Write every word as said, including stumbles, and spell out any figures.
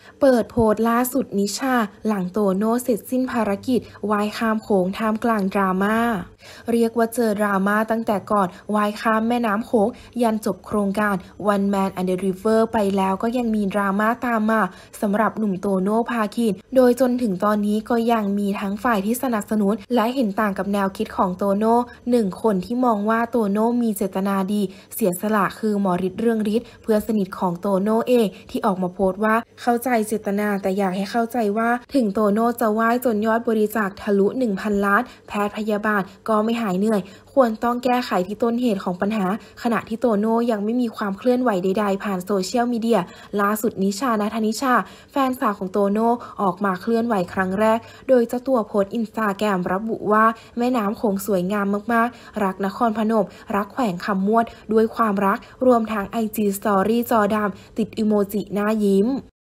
เปิดโพสต์ล่าสุดนิชาหลังโตโน่เสร็จสิ้นภารกิจว่ายข้ามโขงท่ามกลางดราม่าเรียกว่าเจอดราม่าตั้งแต่ก่อนว่ายข้ามแม่น้ำโขงยันจบโครงการ One Man and the River ไปแล้วก็ยังมีดราม่าตามมาสำหรับหนุ่มโตโน่ภาคินโดยจนถึงตอนนี้ก็ยังมีทั้งฝ่ายที่สนับสนุนและเห็นต่างกับแนวคิดของโตโน่หนึ่งคนที่มองว่าโตโน่มีเจตนาดีเสียสละคือหมอฤทธิ์เรืองฤทธิ์เพื่อนสนิทของโตโน่เองที่ออกมาโพสต์ว่าเข้าใจเจตนาแต่อยากให้เข้าใจว่าถึงโตโน่จะว่ายจนยอดบริจาคทะลุ หนึ่งพัน ล้านแพทย์พยาบาลก็ไม่หายเหนื่อยควรต้องแก้ไขที่ต้นเหตุของปัญหาขณะที่โตโน่ยังไม่มีความเคลื่อนไหวใดๆผ่านโซเชียลมีเดียล่าสุดนิชาณัฐนิชาแฟนสาวของโตโน่ออกมาเคลื่อนไหวครั้งแรกโดยเจ้าตัวโพสต์อินสตาแกรมระบุว่าแม่น้ำโขงสวยงามมากๆรักนครพนมรักแขวงคำม่วนด้วยความรักรวมทั้ง ไอ จี Story จอดำติดอิโมจิหน้ายิ้ม